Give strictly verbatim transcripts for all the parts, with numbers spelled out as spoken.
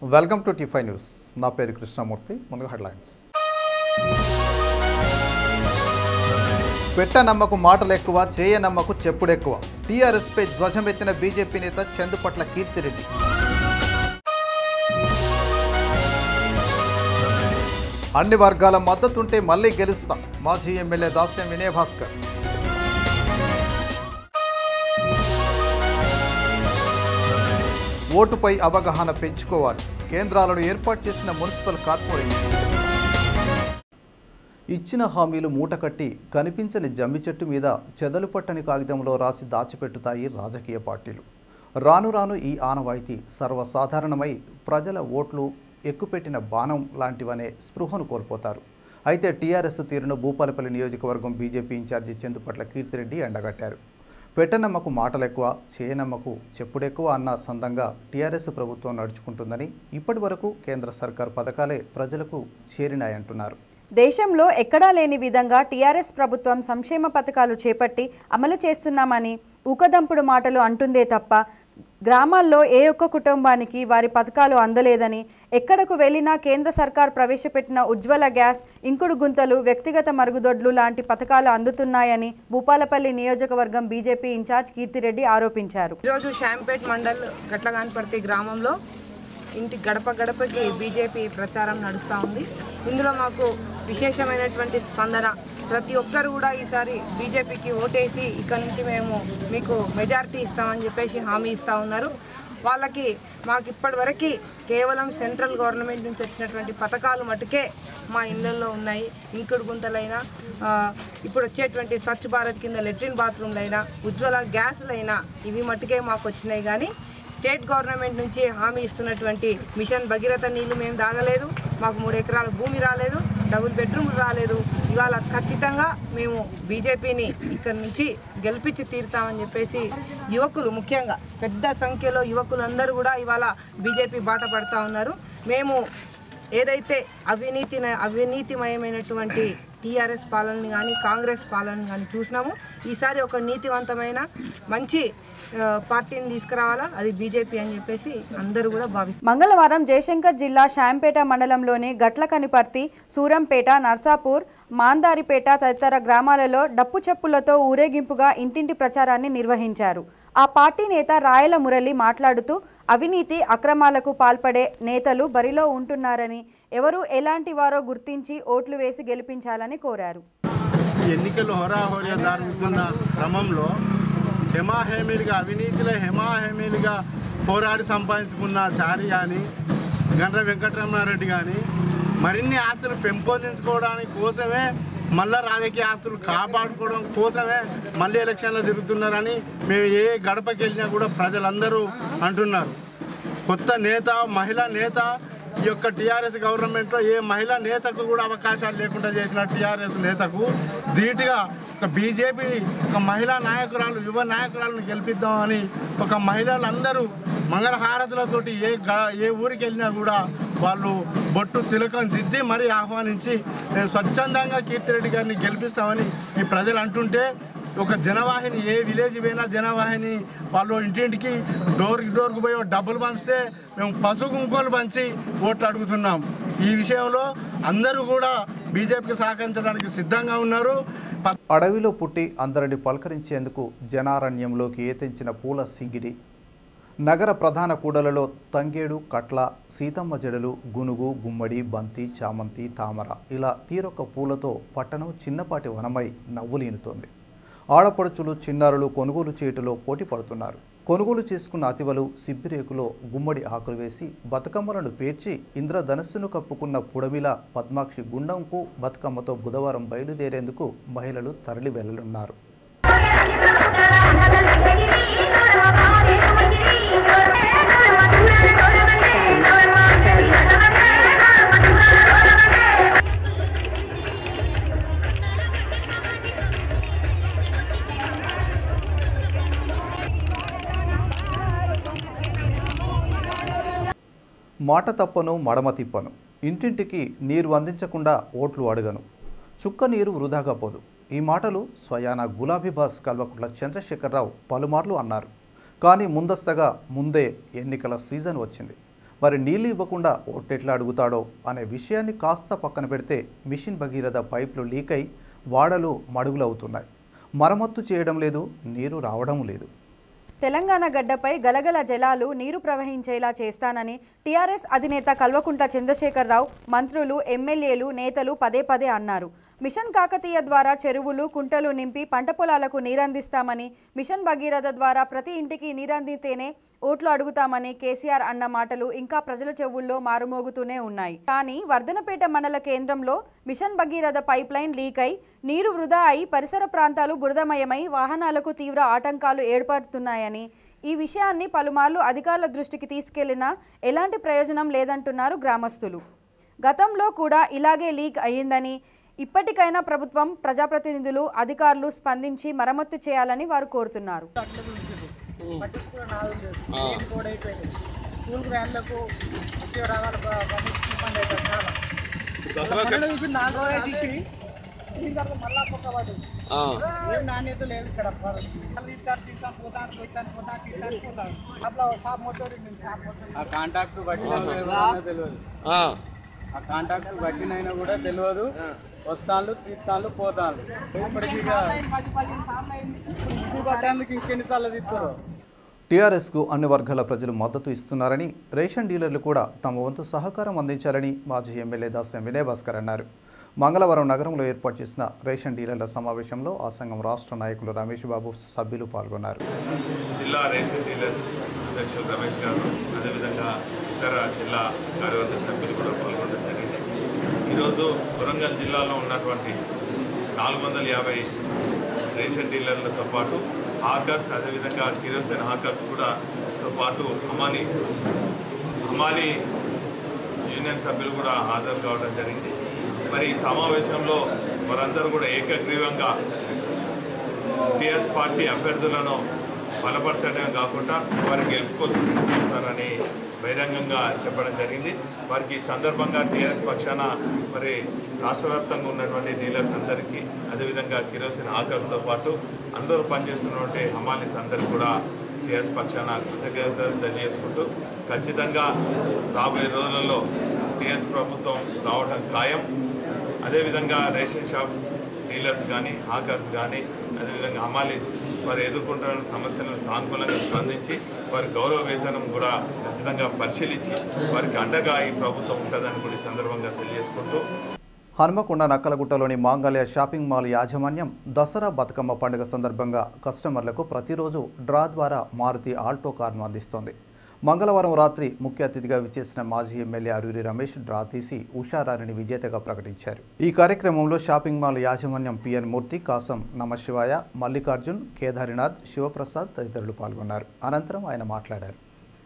Welcome to T five news. నా పేరు కృష్ణమూర్తి. ముందుగా హెడ్లైన్స్. పెట్ట నమ్మకు మాటలు ఎక్కువ, చేయ నమ్మకు చెప్పుడు ఎక్కువ. టీఆర్ఎస్పై ధ్వజమెత్తిన బీజేపీ నేత చందుపట్ల కీర్తిరెడ్డి. అన్ని వర్గాల మద్దతుంటే మళ్లీ గెలుస్తాం. మాజీ ఎమ్మెల్యే దాస్యం వినయభాస్కర్. ఓటుపై అవగాహన పెంచుకోవాలి. కేంద్రాలను ఏర్పాటు చేసిన మున్సిపల్ కార్పొరేషన్. ఇచ్చిన హామీలు మూటకట్టి కనిపించని జమ్మి చెట్టు మీద చెదలు పట్టని కాగితంలో రాసి దాచిపెట్టుతాయి రాజకీయ పార్టీలు. రాను రాను ఈ ఆనవాయితీ సర్వసాధారణమై ప్రజల ఓట్లు ఎక్కుపెట్టిన బాణం లాంటివనే స్పృహను కోల్పోతారు. అయితే టీఆర్ఎస్ తీరును భూపాలపల్లి నియోజకవర్గం బీజేపీ ఇన్ఛార్జి చందుపట్ల కీర్తిరెడ్డి ఎండగట్టారు. పెట్టనమ్మకు మాటలు ఎక్కువ, చేయనమ్మకు చెప్పుడెక్కువ అన్న సందంగా టీఆర్ఎస్ ప్రభుత్వం నడుచుకుంటుందని, ఇప్పటి వరకు కేంద్ర సర్కార్ పథకాలే ప్రజలకు చేరినాయంటున్నారు. దేశంలో ఎక్కడా లేని విధంగా టీఆర్ఎస్ ప్రభుత్వం సంక్షేమ పథకాలు చేపట్టి అమలు చేస్తున్నామని ఊకదంపుడు మాటలు అంటుందే తప్ప గ్రామాల్లో ఏ ఒక్క కుటుంబానికి వారి పథకాలు అందలేదని, ఎక్కడకు వెళ్ళినా కేంద్ర సర్కార్ ప్రవేశపెట్టిన ఉజ్వల గ్యాస్, ఇంకుడు గుంతలు, వ్యక్తిగత మరుగుదొడ్లు లాంటి పథకాలు అందుతున్నాయని భూపాలపల్లి నియోజకవర్గం బీజేపీ ఇన్ఛార్జ్ కీర్తిరెడ్డి ఆరోపించారు. ఈరోజు షాంపేట్ మండల్ గట్లగాన్పర్తి గ్రామంలో ఇంటి గడప గడపకి బీజేపీ ప్రచారం నడుస్తూ ఉంది. ఇందులో మాకు విశేషమైనటువంటి స్పందన. ప్రతి ఒక్కరు కూడా ఈసారి బీజేపీకి ఓటేసి ఇక్కడ నుంచి మేము మీకు మెజారిటీ ఇస్తామని చెప్పేసి హామీ ఇస్తూ ఉన్నారు. వాళ్ళకి మాకు ఇప్పటివరకు కేవలం సెంట్రల్ గవర్నమెంట్ నుంచి వచ్చినటువంటి పథకాలు మటుకే మా ఇళ్ళల్లో ఉన్నాయి. ఇంకుడు గుంతలైనా, ఇప్పుడు వచ్చేటువంటి స్వచ్ఛ భారత్ కింద లెట్రిన్ బాత్రూమ్లైనా, ఉజ్వల గ్యాసులైనా ఇవి మటుకే మాకు వచ్చినాయి. కానీ స్టేట్ గవర్నమెంట్ నుంచి హామీ ఇస్తున్నటువంటి మిషన్ భగీరథ నీళ్లు మేము తాగలేదు, మాకు మూడు ఎకరాల భూమి రాలేదు, డబుల్ బెడ్రూమ్లు రాలేదు. ఇవాళ ఖచ్చితంగా మేము బీజేపీని ఇక్కడి నుంచి గెలిపించి తీరుతామని చెప్పేసి యువకులు, ముఖ్యంగా పెద్ద సంఖ్యలో యువకులందరూ కూడా ఇవాళ బీజేపీ బాట పడుతూ ఉన్నారు. మేము ఏదైతే అవినీతి అవినీతిమయమైనటువంటి టీఆర్ఎస్ పాలనని కానీ కాంగ్రెస్ పాలనని కానీ చూసినాము, ఈసారి ఒక నీతివంతమైన మంచి పార్టీని తీసుకురావాలా, అది బీజేపీ అని చెప్పేసి అందరూ కూడా భావిస్తారు. మంగళవారం జయశంకర్ జిల్లా షాంపేట మండలంలోని గట్లకనిపర్తి, సూరంపేట, నర్సాపూర్, మాందారిపేట తదితర గ్రామాలలో డప్పు చెప్పులతో ఊరేగింపుగా ఇంటింటి ప్రచారాన్ని నిర్వహించారు. ఆ పార్టీ నేత రాయల మురళి మాట్లాడుతూ అవినీతి అక్రమాలకు పాల్పడే నేతలు బరిలో ఉంటున్నారని, ఎవరు ఎలాంటి వారో గుర్తించి ఓట్లు వేసి గెలిపించాలని కోరారు. ఎన్నికలు హోరాహోరీగా జరుగుతున్న క్రమంలో హెమాహేమీలుగా అవినీతిలో హెమాహేమీలుగా పోరాడి సంపాదించుకున్న చారి కానీ, గండ్ర వెంకటరమణారెడ్డి కానీ మరిన్ని ఆస్తులు పెంపొందించుకోవడానికి కోసమే, మళ్ళీ రాజకీయ ఆస్తులు కాపాడుకోవడం కోసమే మళ్ళీ ఎలక్షన్లో తిరుగుతున్నారని మేము ఏ గడపకి వెళ్ళినా కూడా ప్రజలందరూ అంటున్నారు. కొత్త నేత, మహిళా నేత ఈ యొక్క టీఆర్ఎస్ గవర్నమెంట్లో ఏ మహిళా నేతకు కూడా అవకాశాలు లేకుండా చేసిన టీఆర్ఎస్ నేతకు ధీటుగా ఒక బీజేపీ ఒక మహిళా నాయకురాలు, యువ నాయకురాలను గెలిపిద్దామని ఒక మహిళలందరూ మంగళహారతులతోటి ఏ ఏ ఊరికి వెళ్ళినా కూడా వాళ్ళు బొట్టు తిలకం దిద్ది మరీ ఆహ్వానించి నేను స్వచ్ఛందంగా కీర్తిరెడ్డి గారిని గెలిపిస్తామని ఈ ప్రజలు అంటుంటే, ఒక జనవాహిని ఏ విలేజ్ పోయినా జనవాహిని వాళ్ళు ఇంటింటికి డోర్కి డోర్కి పోయి డబ్బులు పంచితే మేము పసుపు కుంకుమలు పంచి ఓట్లు అడుగుతున్నాం. ఈ విషయంలో అందరూ కూడా బీజేపీకి సహకరించడానికి సిద్ధంగా ఉన్నారు. అడవిలో పుట్టి అందరిని పలకరించేందుకు జనారణ్యంలోకి ఏతెంచిన పూల సింగిడి. నగర ప్రధాన కూడలలో తంగేడు, కట్ల, సీతమ్మ జడలు, గునుగు, గుమ్మడి, బంతి, చామంతి, తామర ఇలా తీరొక్క పూలతో పట్టణం చిన్నపాటి వనమై నవ్వులీనుతోంది. ఆడపడుచులు, చిన్నారులు కొనుగోలు చేయుటలో పోటీ పడుతున్నారు. కొనుగోలు చేసుకున్న అతివలు సిబ్బిరేకులో గుమ్మడి ఆకులు వేసి బతుకమ్మలను పేర్చి ఇంద్రధనస్సును కప్పుకున్న పుడమిల పద్మాక్షి గుండంకు బతుకమ్మతో బుధవారం బయలుదేరేందుకు మహిళలు తరలి వెళ్లనున్నారు. మాట తప్పను, మడమ తిప్పను, ఇంటింటికి నీరు అందించకుండా ఓట్లు అడగను, చుక్క నీరు వృధాగా పోదు. ఈ మాటలు స్వయాన గులాబీబాస్ కల్వకుంట్ల చంద్రశేఖరరావు పలుమార్లు అన్నారు. కానీ ముందస్తగా ముందే ఎన్నికల సీజన్ వచ్చింది. మరి నీళ్లు ఇవ్వకుండా ఓటెట్లా అడుగుతాడో అనే విషయాన్ని కాస్త పక్కన పెడితే మిషన్ భగీరథ పైపులు లీక్ అయి వాడలు మడుగులవుతున్నాయి. మరమ్మత్తు చేయడం లేదు, నీరు రావడం లేదు. తెలంగాణ గడ్డపై గలగల జలాలు నీరు ప్రవహించేలా చేస్తానని టీఆర్ఎస్ అధినేత కల్వకుంట్ల చంద్రశేఖరరావు మంత్రులు, ఎమ్మెల్యేలు, నేతలు పదే పదే అన్నారు. మిషన్ కాకతీయ ద్వారా చెరువులు, కుంటలు నింపి పంట పొలాలకు నీరందిస్తామని, మిషన్ భగీరథ ద్వారా ప్రతి ఇంటికి నీరందితేనే ఓట్లు అడుగుతామని కేసీఆర్ అన్న మాటలు ఇంకా ప్రజల చెవుల్లో మారుమోగుతూనే ఉన్నాయి. కానీ వర్ధనపేట మండల కేంద్రంలో mission Bhagiratha pipe line leak అయి నీరు వృధా అయి పరిసర ప్రాంతాలు బురదమయమై వాహనాలకు తీవ్ర ఆటంకాలు ఏర్పడుతున్నాయని, ఈ విషయాన్ని పలుమార్లు అధికారుల దృష్టికి తీసుకెళ్లినా ఎలాంటి ప్రయోజనం లేదంటున్నారు గ్రామస్తులు. గతంలో కూడా ఇలాగే లీక్ అయ్యిందని, ఇప్పటికైనా ప్రభుత్వం, ప్రజాప్రతినిధులు, అధికారులు స్పందించి మరమ్మతు చేయాలని వారు కోరుతున్నారు. ఆ కాంటాక్ట్ వచ్చినైనా కూడా తెలియదు. వస్తాను తీస్తాను పోతాను. ఇప్పటికీ ఇంకెన్నిసార్లు తీస్తారు. టీఆర్ఎస్కు అన్ని వర్గాల ప్రజలు మద్దతు ఇస్తున్నారని, రేషన్ డీలర్లు కూడా తమ వంతు సహకారం అందించాలని మాజీ ఎమ్మెల్యే దాసం వినయ్ భాస్కర్ అన్నారు. మంగళవారం నగరంలో ఏర్పాటు చేసిన రేషన్ డీలర్ల సమావేశంలో ఆ సంఘం రాష్ట్ర నాయకులు రమేష్ బాబు, సభ్యులు పాల్గొన్నారు. జిల్లా రేషన్ డీలర్స్ అధ్యక్షులు రమేష్ గారు, అదేవిధంగా ఇతర జిల్లా కార్యవర్గ సభ్యులు కూడా పాల్గొనడం జరిగింది. ఈరోజు వరంగల్ జిల్లాలో ఉన్నటువంటి నాలుగు వందల యాభై రేషన్ డీలర్లతో పాటు హాకర్స్, అదేవిధంగా కిరోసిన్ హాకర్స్ కూడా తో పాటు హమాలి హమాలి యూనియన్ సభ్యులు కూడా హాజరు కావడం జరిగింది. మరి ఈ సమావేశంలో వారందరూ కూడా ఏకగ్రీవంగా టీఆర్ఎస్ పార్టీ అభ్యర్థులను బలపరచడమే కాకుండా వారి గెలుపు కోసం చేస్తారని బహిరంగంగా చెప్పడం జరిగింది. వారికి ఈ సందర్భంగా టీఆర్ఎస్ పక్షాన మరి రాష్ట్ర వ్యాప్తంగా ఉన్నటువంటి డీలర్స్ అందరికీ, అదేవిధంగా కిరోసిన్ హాకర్స్తో పాటు అందరూ పనిచేస్తున్నటువంటి హమాలీస్ అందరికీ కూడా టీఆర్ఎస్ పక్షాన కృతజ్ఞతలు తెలియజేసుకుంటూ, ఖచ్చితంగా రాబోయే రోజులలో టీఆర్ఎస్ ప్రభుత్వం రావడం ఖాయం. అదేవిధంగా రేషన్ షాప్ డీలర్స్ కానీ, హాకర్స్ కానీ, అదేవిధంగా హమాలీస్ వారు ఎదుర్కొంటున్న సమస్యలను సానుకూలంగా స్పందించి వారి గౌరవ వేతనం కూడా ఖచ్చితంగా పరిశీలించి వారికి అండగా ఈ ప్రభుత్వం ఉంటుందని కూడా ఈ సందర్భంగా తెలియజేసుకుంటూ, హనుమకొండ నక్కలగుట్టలోని మాంగళ్య షాపింగ్ మాల్ యాజమాన్యం దసరా బతుకమ్మ పండుగ సందర్భంగా కస్టమర్లకు ప్రతిరోజు డ్రా ద్వారా మారుతి ఆల్టో కార్ను అందిస్తోంది. మంగళవారం రాత్రి ముఖ్య అతిథిగా విచ్చేసిన మాజీ ఎమ్మెల్యే అరూరి రమేష్ డ్రా తీసి ఉషారాణిని విజేతగా ప్రకటించారు. ఈ కార్యక్రమంలో షాపింగ్ మాల్ యాజమాన్యం పిఎన్ మూర్తి, కాసం నమశివాయ, మల్లికార్జున్, కేదారినాథ్, శివప్రసాద్ తదితరులు పాల్గొన్నారు. అనంతరం ఆయన మాట్లాడారు.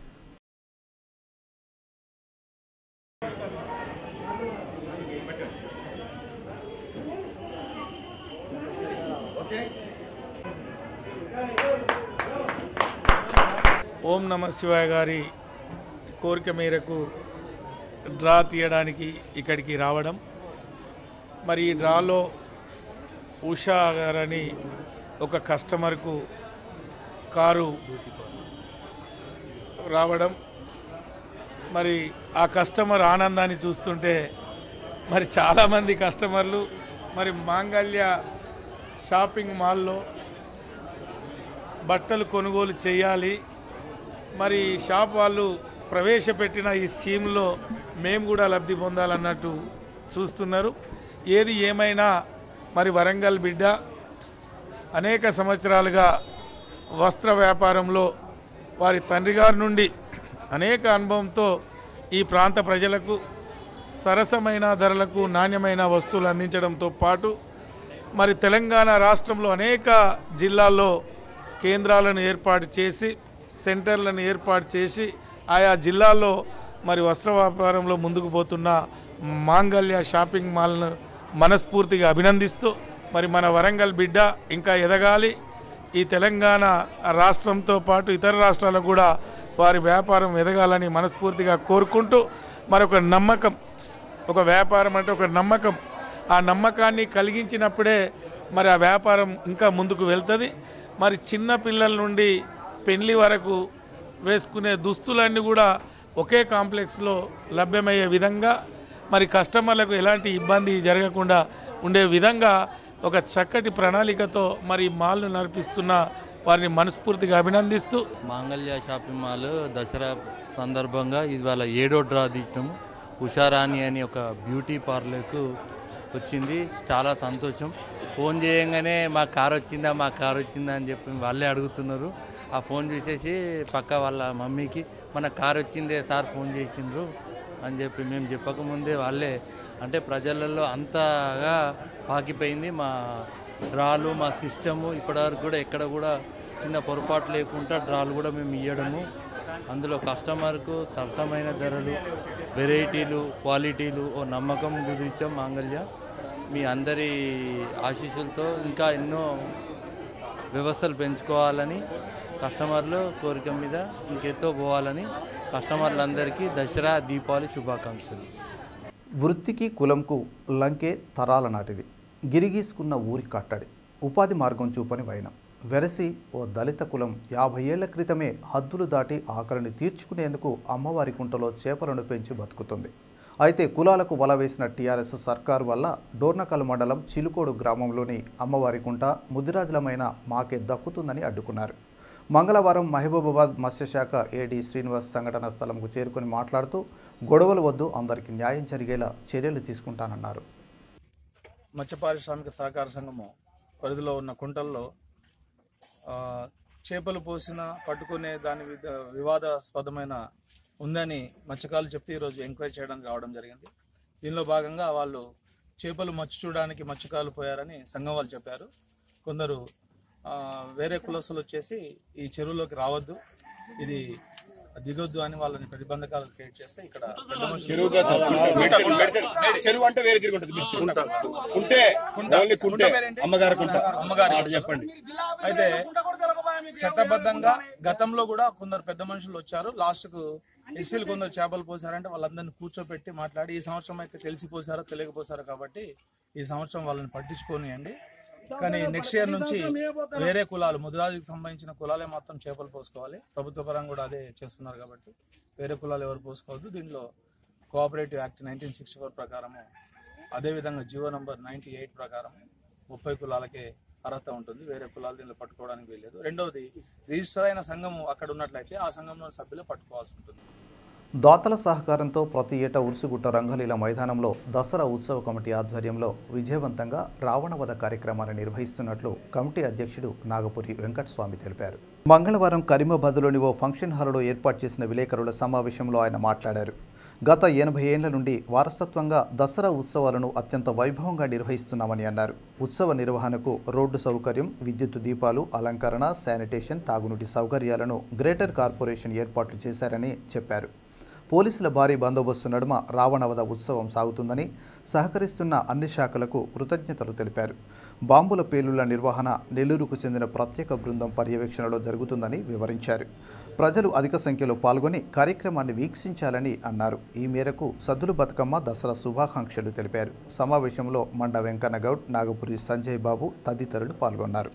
ఓం నమ శివాయ గారి కోరిక మేరకు డ్రా తీయడానికి ఇక్కడికి రావడం, మరి ఈ డ్రాలో ఉషా గారని ఒక కస్టమర్కు కారు రావడం, మరి ఆ కస్టమర్ ఆనందాన్ని చూస్తుంటే మరి చాలామంది కస్టమర్లు మరి మాంగళ్య షాపింగ్ మాల్లో బట్టలు కొనుగోలు చేయాలి, మరి షాప్ వాళ్ళు ప్రవేశపెట్టిన ఈ స్కీమ్లో మేము కూడా లబ్ధి పొందాలన్నట్టు చూస్తున్నారు. ఏది ఏమైనా మరి వరంగల్ బిడ్డ అనేక సంవత్సరాలుగా వస్త్ర వ్యాపారంలో వారి తండ్రి గారి నుండి అనేక అనుభవంతో ఈ ప్రాంత ప్రజలకు సరసమైన ధరలకు నాణ్యమైన వస్తువులు అందించడంతో పాటు మరి తెలంగాణ రాష్ట్రంలో అనేక జిల్లాల్లో కేంద్రాలను ఏర్పాటు చేసి, సెంటర్లను ఏర్పాటు చేసి ఆయా జిల్లాల్లో మరి వస్త్ర వ్యాపారంలో ముందుకు పోతున్న మాంగళ్య షాపింగ్ మాల్ను మనస్ఫూర్తిగా అభినందిస్తూ, మరి మన వరంగల్ బిడ్డ ఇంకా ఎదగాలి, ఈ తెలంగాణ రాష్ట్రంతో పాటు ఇతర రాష్ట్రాలకు కూడా వారి వ్యాపారం ఎదగాలని మనస్ఫూర్తిగా కోరుకుంటూ, మరొక నమ్మకం, ఒక వ్యాపారం అంటే ఒక నమ్మకం, ఆ నమ్మకాన్ని కలిగించినప్పుడే మరి ఆ వ్యాపారం ఇంకా ముందుకు వెళ్తుంది. మరి చిన్న పిల్లల నుండి పెళ్లి వరకు వేసుకునే దుస్తులన్నీ కూడా ఒకే కాంప్లెక్స్లో లభ్యమయ్యే విధంగా మరి కస్టమర్లకు ఎలాంటి ఇబ్బంది జరగకుండా ఉండే విధంగా ఒక చక్కటి ప్రణాళికతో మరి మాల్ను నడిపిస్తున్న వారిని మనస్ఫూర్తిగా అభినందిస్తూ మాంగళ్య షాపింగ్ మాల్ దసరా సందర్భంగా ఇవాళ ఏడో డ్రా తీసినాము. ఉషారాణి అని ఒక బ్యూటీ పార్లర్కు వచ్చింది. చాలా సంతోషం. ఫోన్ చేయగానే మా కార్ వచ్చిందా మా కార్ వచ్చిందా అని చెప్పి వాళ్ళే అడుగుతున్నారు. ఆ ఫోన్ చూసేసి పక్క వాళ్ళ మమ్మీకి మన కార్ వచ్చిందే సార్ ఫోన్ చేసిండ్రు అని చెప్పి మేము చెప్పకముందే వాళ్ళే అంటే ప్రజలలో అంతగా పాకిపోయింది మా డ్రాలు మా సిస్టము. ఇప్పటివరకు కూడా ఎక్కడ కూడా చిన్న పొరపాటు లేకుండా డ్రాలు కూడా మేము ఇవ్వడము. అందులో కస్టమర్కు సరసమైన ధరలు, వెరైటీలు, క్వాలిటీలు ఓ నమ్మకం కుదిర్చాం మాంగళ్య. మీ అందరి ఆశీస్సులతో ఇంకా ఎన్నో వ్యవస్థలు పెంచుకోవాలని కస్టమర్లు కోరిక మీద ఇంకెంతో పోవాలని కస్టమర్లందరికీ దసరా దీపావళి శుభాకాంక్షలు. వృత్తికి కులంకు లంకే తరాల నాటిది. గిరిగీసుకున్న ఊరి కట్టడి, ఉపాధి మార్గం చూపని వైనం. వెరసి ఓ దళిత కులం యాభై ఏళ్ల క్రితమే హద్దులు దాటి ఆకలిని తీర్చుకునేందుకు అమ్మవారి కుంటలో చేపలను పెంచి బతుకుతుంది. అయితే కులాలకు వల వేసిన టీఆర్ఎస్ సర్కారు వల్ల డోర్నకల్ మండలం చిలుకోడు గ్రామంలోని అమ్మవారి కుంట ముదిరాజులమైన మాకే దక్కుతుందని అడ్డుకున్నారు. మంగళవారం మహబూబాబాద్ మత్స్యశాఖ ఏడీ శ్రీనివాస్ సంఘటన స్థలంకు చేరుకొని మాట్లాడుతూ గొడవలు వద్దు, అందరికీ న్యాయం జరిగేలా చర్యలు తీసుకుంటానన్నారు. మత్స్య పారిశ్రామిక సహకార సంఘము పరిధిలో ఉన్న కుంటల్లో చేపలు పోసిన పట్టుకునే దాని వివాదాస్పదమైన ఉందని మత్స్యకారులు చెప్తే ఈరోజు ఎంక్వైరీ చేయడానికి రావడం జరిగింది. దీనిలో భాగంగా వాళ్ళు చేపలు మత్స్య చూడడానికి మత్స్యకారులు పోయారని సంఘం వాళ్ళు చెప్పారు. కొందరు వేరే కులస్తులు వచ్చేసి ఈ చెరువులోకి రావద్దు, ఇది దిగొద్దు అని వాళ్ళని ప్రతిబంధకాలు క్రియేట్ చేస్తే ఇక్కడ అమ్మగారు చెప్పండి. అయితే చట్టబద్ధంగా గతంలో కూడా కొందరు పెద్ద మనుషులు వచ్చారు. లాస్ట్ కు ఎస్సీలు కొందరు చేపలు పోసారంటే వాళ్ళందరినీ కూర్చోబెట్టి మాట్లాడి ఈ సంవత్సరం అయితే తెలిసి పోసారో తెలియకపోసారో కాబట్టి ఈ సంవత్సరం వాళ్ళని పట్టించుకోనియండి, కానీ నెక్స్ట్ ఇయర్ నుంచి వేరే కులాలు ముదిరాజుకి సంబంధించిన కులాలే మొత్తం చేపలు పోసుకోవాలి. ప్రభుత్వ పరంగా కూడా అదే చేస్తున్నారు కాబట్టి వేరే కులాలు ఎవరు పోసుకోవద్దు. దీనిలో cooperative act nineteen sixty four ప్రకారము అదేవిధంగా జియో నంబర్ నైన్టీ ఎయిట్ ప్రకారం ముప్పై కులాలకే అర్హత ఉంటుంది, వేరే కులాలు దీనిలో పట్టుకోవడానికి వీల్లేదు. రెండవది, రిజిస్టర్ అయిన సంఘము అక్కడ ఉన్నట్లయితే ఆ సంఘంలోని సభ్యులు పట్టుకోవాల్సి ఉంటుంది. దాతల సహకారంతో ప్రతి ఏటా ఉరుసుగుట్ట రంగలీల మైదానంలో దసరా ఉత్సవ కమిటీ ఆధ్వర్యంలో విజయవంతంగా రావణవధ కార్యక్రమాన్ని నిర్వహిస్తున్నట్లు కమిటీ అధ్యక్షుడు నాగపురి వెంకటస్వామి తెలిపారు. మంగళవారం కరీమాబాద్లోని ఓ ఫంక్షన్ హాల్లో ఏర్పాటు చేసిన విలేకరుల సమావేశంలో ఆయన మాట్లాడారు. గత ఎనభై ఏళ్ల నుండి వారసత్వంగా దసరా ఉత్సవాలను అత్యంత వైభవంగా నిర్వహిస్తున్నామని అన్నారు. ఉత్సవ నిర్వహణకు రోడ్డు సౌకర్యం, విద్యుత్ దీపాలు, అలంకరణ, శానిటేషన్, తాగునీటి సౌకర్యాలను గ్రేటర్ కార్పొరేషన్ ఏర్పాట్లు చేశారని చెప్పారు. పోలీసుల భారీ బందోబస్తు నడుమ రావణవధ ఉత్సవం సాగుతుందని, సహకరిస్తున్న అన్ని శాఖలకు కృతజ్ఞతలు తెలిపారు. బాంబుల పేలుళ్ల నిర్వహణ నెల్లూరుకు చెందిన ప్రత్యేక బృందం పర్యవేక్షణలో జరుగుతుందని వివరించారు. ప్రజలు అధిక సంఖ్యలో పాల్గొని కార్యక్రమాన్ని వీక్షించాలని అన్నారు. ఈ మేరకు సద్దుల బతుకమ్మ దసరా శుభాకాంక్షలు తెలిపారు. సమావేశంలో మండ వెంకన్నగౌడ్, నాగపురి సంజయ్ బాబు తదితరులు పాల్గొన్నారు.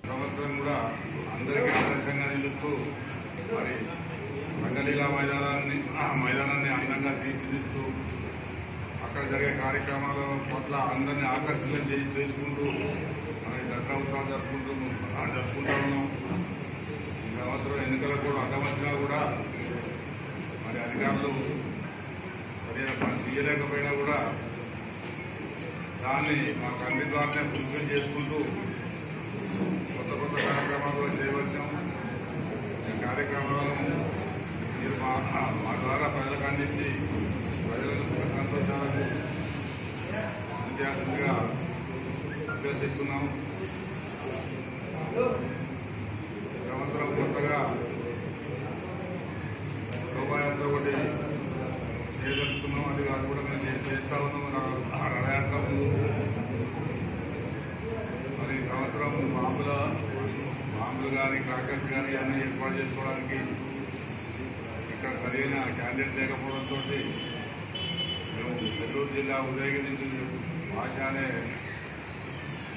రంగలీలా మైదానాన్ని మైదానాన్ని అందంగా తీర్చిదిస్తూ అక్కడ జరిగే కార్యక్రమాల పట్ల అందరినీ ఆకర్షణ చేసుకుంటూ మరి దసరా ఉత్సవాలు జరుపుకుంటూ జరుపుకుంటా ఉన్నాం. ఈ సంవత్సరం ఎన్నికలకు కూడా అడ్డం వచ్చినా కూడా మరి అధికారులు సరైన పని చేయలేకపోయినా కూడా దాన్ని మా కమిటీ ద్వారానే ఫుల్ఫిల్ చేసుకుంటూ కొత్త కొత్త కార్యక్రమాలు కూడా చేయవచ్చాం. ఈ కార్యక్రమాలను మీరు మా మా ద్వారా ప్రజలకు అందించి ప్రజలను సుఖ సంతోషాలకు విద్యార్థులుగా అభ్యర్థిస్తున్నాము. సంవత్సరం కొత్తగా శోభాయాత్ర ఒకటి చేయదలుచుకున్నాం. అది అది కూడా మేము చేస్తా ఉన్నాం. రథయాత్ర ముందు మరి సంవత్సరం బాంబుల బాంబులు కానీ క్రాకర్స్ కానీ అన్నీ ఏర్పాటు చేసుకోవడానికి ఇక్కడ సరైన క్యాండిడేట్ లేకపోవడంతో మేము నెల్లూరు జిల్లా ఉదయగిరి నుంచి భాష అనే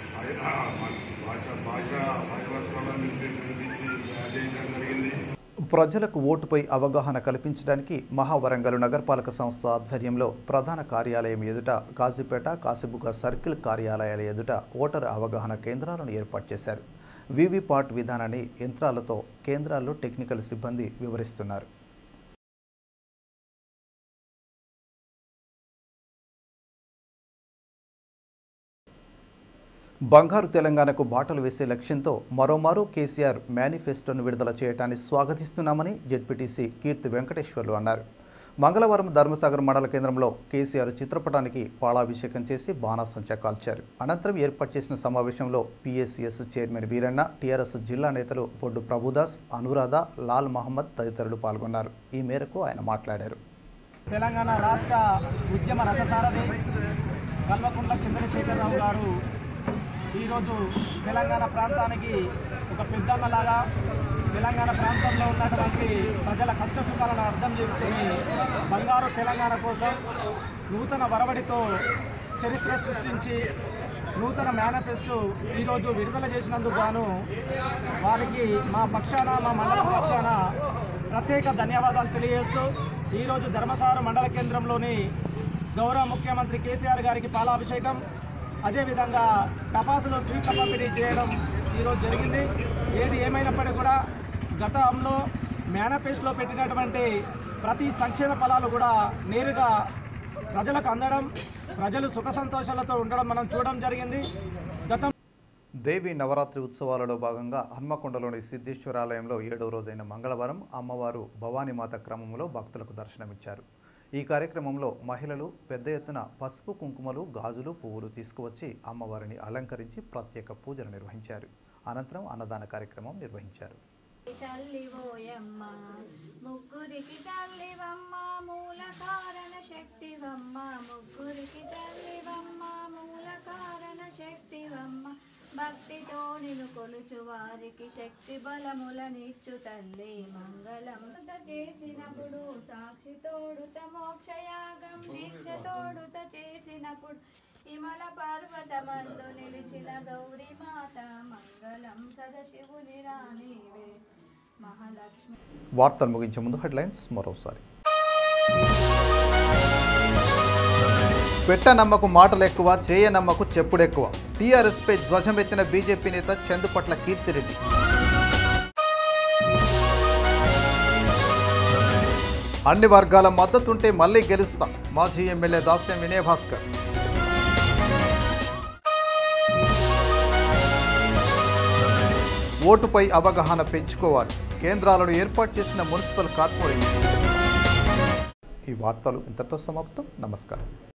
భాష భాష ఐదు వర్షాలను నిర్మించి తయారు చేయించడం జరిగింది. ప్రజలకు ఓటుపై అవగాహన కల్పించడానికి మహావరంగల్ నగరపాలక సంస్థ ఆధ్వర్యంలో ప్రధాన కార్యాలయం ఎదుట కాజీపేట కాసిబుగ్గ సర్కిల్ కార్యాలయాల ఎదుట ఓటరు అవగాహన కేంద్రాలను ఏర్పాటు చేశారు. వీవీప్యాట్ విధానాన్ని యంత్రాలతో కేంద్రాల్లో టెక్నికల్ సిబ్బంది వివరిస్తున్నారు. బంగారు తెలంగాణకు బాటలు వేసే లక్ష్యంతో మరోమారు కేసీఆర్ మేనిఫెస్టోను విడుదల చేయడాన్ని స్వాగతిస్తున్నామని జెడ్పీటీసీ కీర్తి వెంకటేశ్వర్లు అన్నారు. మంగళవారం ధర్మసాగర్ మండల కేంద్రంలో కేసీఆర్ చిత్రపటానికి పాలాభిషేకం చేసి బాణాసంచా కాల్చారు. అనంతరం ఏర్పాటు చేసిన సమావేశంలో పీఏసీఎస్ చైర్మన్ వీరన్న, టీఆర్ఎస్ జిల్లా నేతలు బొడ్డు ప్రభుదాస్, అనురాధ, లాల్ మహమ్మద్ తదితరులు పాల్గొన్నారు. ఈ మేరకు ఆయన మాట్లాడారు. తెలంగాణ రాష్ట్ర ఉద్యమ రథసారథి కల్వకుంట్ల చంద్రశేఖరరావు గారు ఈరోజు తెలంగాణ ప్రాంతానికి ఒక పెద్దన్నలాగా తెలంగాణ ప్రాంతంలో ఉన్నటువంటి ప్రజల కష్టసుఖాలను అర్థం చేసుకొని బంగారు తెలంగాణ కోసం నూతన వరవడితో చరిత్ర సృష్టించి నూతన మేనిఫెస్టో ఈరోజు విడుదల చేసినందుకు గాను వారికి మా పక్షాన మా మండల పక్షాన ప్రత్యేక ధన్యవాదాలు తెలియజేస్తూ ఈరోజు ధర్మసాగర్ మండల కేంద్రంలోని గౌరవ ముఖ్యమంత్రి కేసీఆర్ గారికి పాలాభిషేకం, అదేవిధంగా టపాసులో స్వీట్ల పంపిణీ చేయడం ఈరోజు జరిగింది. ఏది ఏమైనప్పటికీ కూడా గతంలో మేనిఫెస్టోలో పెట్టినటువంటి ప్రతి సంక్షేమ ఫలాలు కూడా నేరుగా ప్రజలకు అందడం, ప్రజలు సుఖ సంతోషాలతో ఉండడం మనం చూడడం జరిగింది. గతం దేవి నవరాత్రి ఉత్సవాలలో భాగంగా హన్మకొండలోని సిద్ధేశ్వరాలయంలో ఏడవ రోజైన మంగళవారం అమ్మవారు భవానీమాత క్రమంలో భక్తులకు దర్శనమిచ్చారు. ఈ కార్యక్రమంలో మహిళలు పెద్ద ఎత్తున పసుపు, కుంకుమలు, గాజులు, పువ్వులు తీసుకువచ్చి అమ్మవారిని అలంకరించి ప్రత్యేక పూజలు నిర్వహించారు. అనంతరం అన్నదాన కార్యక్రమం నిర్వహించారు. ముగ్గురికి తల్లివమ్మ మూల కారణ శక్తివమ్మ, ముగ్గురికి తల్లివమ్మ మూల కారణ శక్తివమ్మ, భక్తితో నిన్ను కొలుచు వారికి శక్తి బలములనిచ్చు తల్లి, మంగళం చేసినప్పుడు సాక్షి తోడుత మోక్షయాగం దీక్ష తోడుత చేసినప్పుడు హిమల పర్వతమందు నిలిచిన గౌరీ మాత, మంగళం సదశివుని రాణివే మహాలక్ష్మి. వార్తలు ముగించే ముందు హెడ్లైన్స్ మరోసారి. పెట్ట నమ్మకు మాటలు ఎక్కువ, చేయ నమ్మకు చెప్పుడెక్కువ. టీఆర్ఎస్పై ధ్వజమెత్తిన బీజేపీ నేత చందుపట్ల కీర్తిరెడ్డి. అన్ని వర్గాల మద్దతుంటే మళ్లీ గెలుస్తాం, మాజీ ఎమ్మెల్యే దాస్యం వినయ్ భాస్కర్. ఓటుపై అవగాహన పెంచుకోవాలి, కేంద్రాలను ఏర్పాటు చేసిన మున్సిపల్ కార్పొరేషన్. ఈ వార్తలు ఇంతటితో సమాప్తం. నమస్కారం.